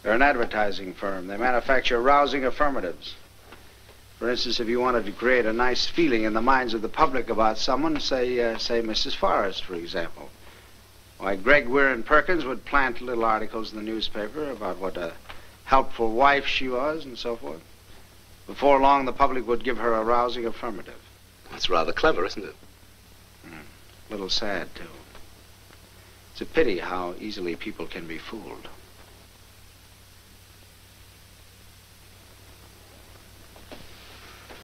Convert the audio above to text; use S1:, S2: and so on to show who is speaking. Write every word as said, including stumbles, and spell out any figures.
S1: They're an advertising firm. They manufacture rousing affirmatives. For instance, if you wanted to create a nice feeling in the minds of the public about someone, say, uh, say Missus Forrest, for example. Why, Greg Weir and Perkins would plant little articles in the newspaper about what a helpful wife she was and so forth. Before long, the public would give her a rousing affirmative.
S2: That's rather clever, isn't it?
S1: Mm. A little sad, too. It's a pity how easily people can be fooled.